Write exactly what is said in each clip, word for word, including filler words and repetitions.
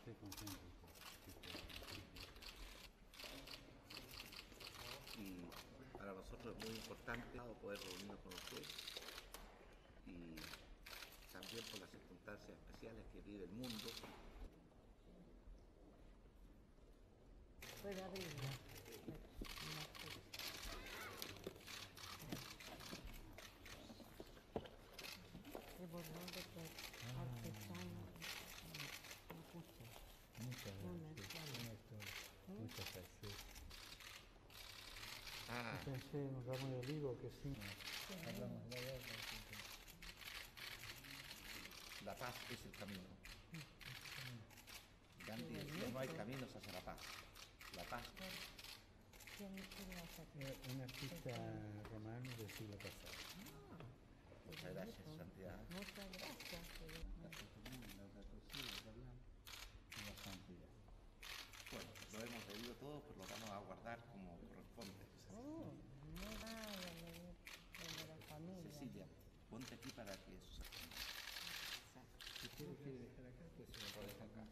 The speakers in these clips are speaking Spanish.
estoy consciente que Y para nosotros es muy importante poder reunirnos con ustedes y también por las circunstancias especiales que vive el mundo. Puede abrirla. El borrador de que artesano me gusta. muchas Una gracias. sola. Muchas gracias. Ah, Yo pensé en un ramo de olivo que sí. Hablamos de la guerra. la paz es el camino. Gandhi decía, no hay caminos hacia la paz. La paz. ¿Quién quiere hacer? Eh, Un artista romano del siglo pasado. Ah, Muchas gracias, Santidad. muchas gracias. La fotomía, la cocina, la blanca y la santidad. Bueno, lo hemos leído todo, pero lo vamos a guardar como corresponde. Oh, muy raro de la familia. Cecilia, ponte aquí para que eso se ponga. Si usted lo quiere dejar acá, pues se lo puede dejar acá.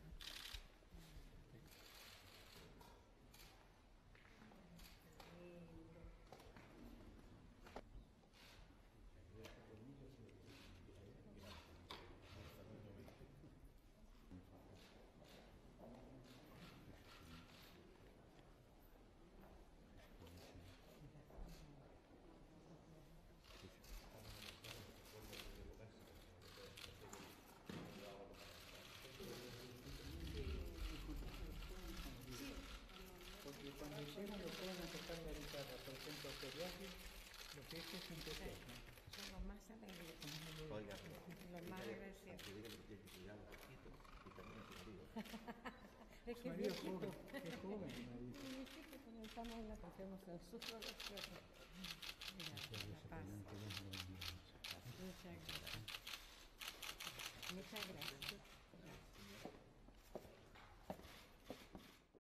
Porque cuando llegan lo pueden tocar la guitarra, por ejemplo, feriaje, lo que es es un teatro. Son los más agradecidos. Oiga, Los más agradecidos. que diga que tiene que cuidar un poquito y también a su marido. Es que es María es viejito. joven, es joven, me dice. Es viejito, cuando estamos en la cogemos en sus corazones. Mira, la paz. Muchas gracias. Muchas gracias.